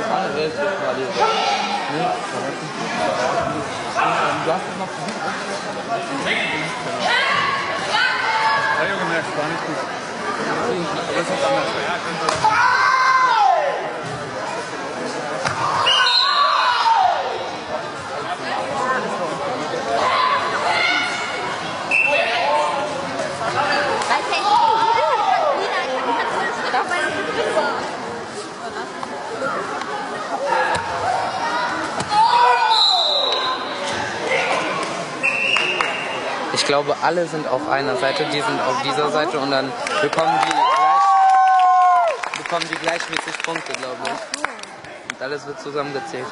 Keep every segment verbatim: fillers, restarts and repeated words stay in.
andere ist gerade. Ne? Du hast es noch versucht. Ja, Junge, merkst du, war nicht gut. Das ist anders. Ich glaube, alle sind auf einer Seite, die sind auf dieser Seite und dann bekommen die, gleich, bekommen die gleichmäßig Punkte, glaube ich. Und alles wird zusammengezählt.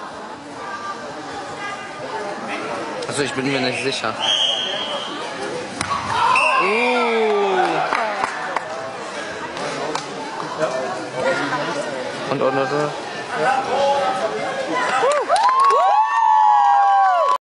Also ich bin mir nicht sicher. Uh. Und, und, und, und.